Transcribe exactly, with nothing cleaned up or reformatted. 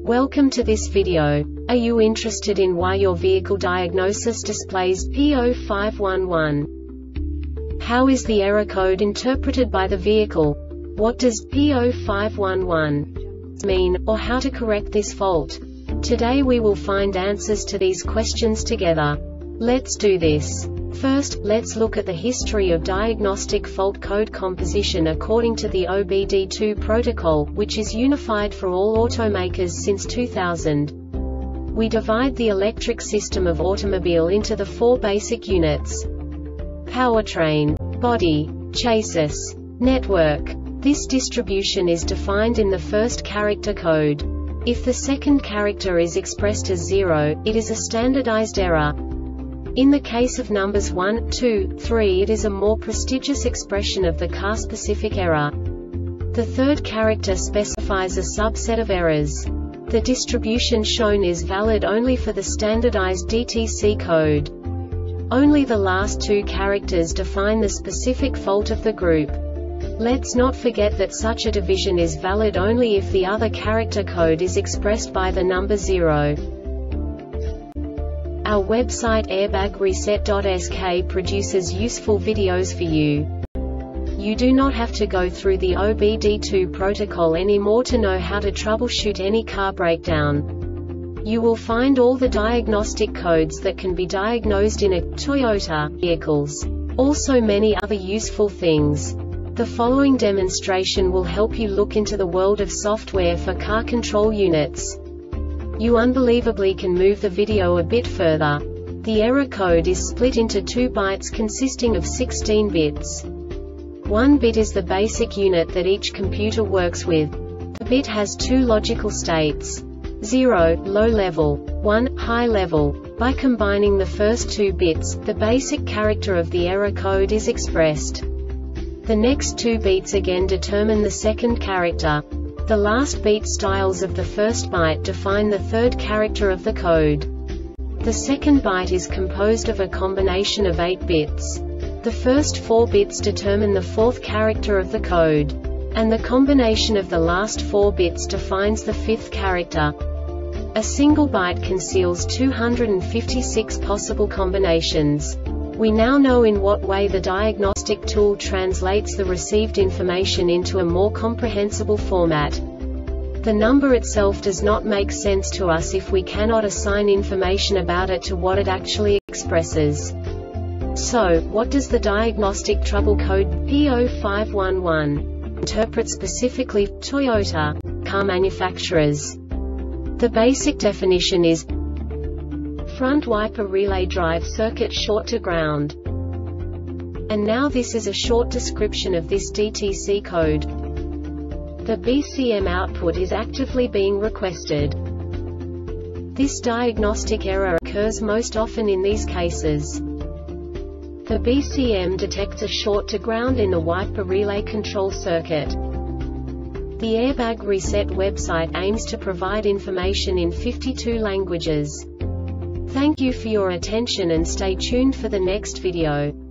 Welcome to this video. Are you interested in why your vehicle diagnosis displays P zero five one one? How is the error code interpreted by the vehicle? What does P zero five one one mean, or how to correct this fault? Today we will find answers to these questions together. Let's do this. First, let's look at the history of diagnostic fault code composition according to the O B D two protocol, which is unified for all automakers since two thousand. We divide the electric system of automobile into the four basic units: powertrain, body, chassis, network. This distribution is defined in the first character code. If the second character is expressed as zero, it is a standardized error. In the case of numbers one, two, three, it is a more prestigious expression of the car-specific error. The third character specifies a subset of errors. The distribution shown is valid only for the standardized D T C code. Only the last two characters define the specific fault of the group. Let's not forget that such a division is valid only if the other character code is expressed by the number zero. Our website airbag reset dot S K produces useful videos for you. You do not have to go through the O B D two protocol anymore to know how to troubleshoot any car breakdown. You will find all the diagnostic codes that can be diagnosed in a Toyota vehicles. Also many other useful things. The following demonstration will help you look into the world of software for car control units. You unbelievably can move the video a bit further. The error code is split into two bytes consisting of sixteen bits. One bit is the basic unit that each computer works with. The bit has two logical states: zero, low level, one, high level. By combining the first two bits, the basic character of the error code is expressed. The next two beats again determine the second character. The last beat styles of the first byte define the third character of the code. The second byte is composed of a combination of eight bits. The first four bits determine the fourth character of the code. And the combination of the last four bits defines the fifth character. A single byte conceals two hundred fifty-six possible combinations. We now know in what way the diagnostic tool translates the received information into a more comprehensible format. The number itself does not make sense to us if we cannot assign information about it to what it actually expresses. So, what does the diagnostic trouble code P zero five one one interpret specifically for Toyota car manufacturers? The basic definition is front wiper relay drive circuit short to ground. And now this is a short description of this D T C code. The B C M output is actively being requested. This diagnostic error occurs most often in these cases. The B C M detects a short to ground in the wiper relay control circuit. The Airbag Reset website aims to provide information in fifty-two languages. Thank you for your attention and stay tuned for the next video.